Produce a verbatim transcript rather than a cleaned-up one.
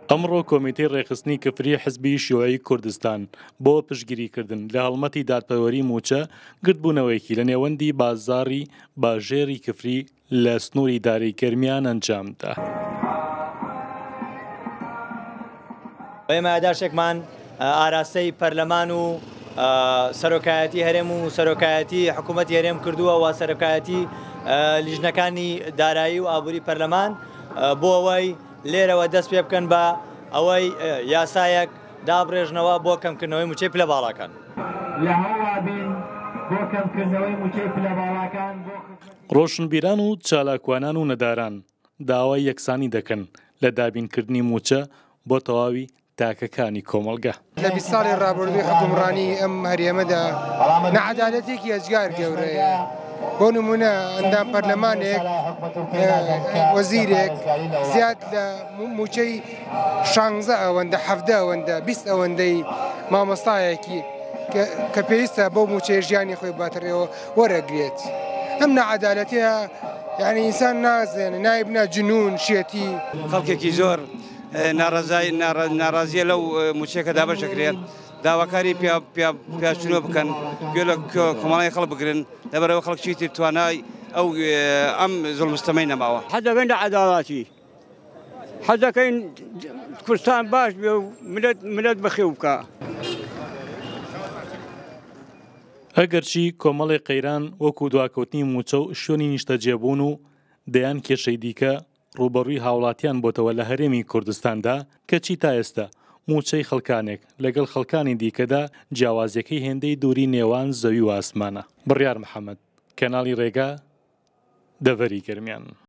ئەمڕۆ کۆمیتەی ڕێخستنی کفری حزبی شیوعی کوردستان بۆ پشتگیریکردن لە هەڵمەتی دادپەروەری موچە گرتبوونەوەیەکی لە نێوەندی بازاڕی باژێری کفری لە سنووری داری کەرمیان ئەنجامدا. ئێمە ئاداشێکمان ئاراستەی پەرلەمان و سەرۆکایەتی هەرێم و سەرۆکایەتی حکوومەتی هەرێم کردووە و سەرۆکایەتی لیژنەکانی دارایی و ئابووری پەرلەمان بۆ ئەوەی لێرەوە دەست پێ بکەن بە ئەوەی یاسایەک دابڕێژنەوە بۆ کەمکردنەوەی موچەی پلە باڵاکان. لە هەوڵابین بۆ کەمکردنەوەی موچەی پلە باڵاکان ڕۆشنبیران و چالاکوانان و نەداران داوای یەکسانی دەکەن لە دابینکردنی موچە بۆ تەواوی تاکەکانی کۆمەڵگە. لە بیست ساڵی ڕابردووی حکومڕانی ئەم هەرێمەدا نەعەدالەتێکی ئەجگار گەورەیە. بۆ نمونە ئەندام پەرلەمانێک وەزیرێک زیاد لە موچەی شانزە ئەوەندە حەڤدە ئەوەندە بیست ئەوەندەی مامۆستایەکی کە پێویستە بۆ موچەی ژیانی خۆی باتڕێەوە وەرەگرێت. ئەم نەعەدالەتەیە یعنی ئینسان نازێنێ نایبنا جنون شێتی. خەڵکێکی زۆر ناڕازیە لەو موچەیەکە دابەشەکرێت داواکاری پیاشتنەوە بکەن گوێ لە کۆمەڵی خەڵک بگرن لەبەرەوە خەڵکی تر توانای ئەو ئەم زوڵمستەمەی نەماوە. حەز دەکەین لە عەداڵەتی، حەز دەکەین کوردستان باش بێ و ملەت بەخێو بکە. ئەگەرچی کۆمەڵی قەیران وەکو دواکەوتنی موچە و شوێنی نیشتەجێبوون و دەیان کێشەی دیکە ڕوبەڕووی هاوڵاتیان بۆتەوە لە هەرێمی کوردستاندا کەچی تا ئێستا موچەی خەڵکانێک لەگەڵ خەڵکانی دیکەدا جیاوازیەکەی هێندەی دووری نێوان زەوی و ئاسمانە. بڕیار محەممەد، کەناڵی ڕێگا، دەڤەری گەرمیان.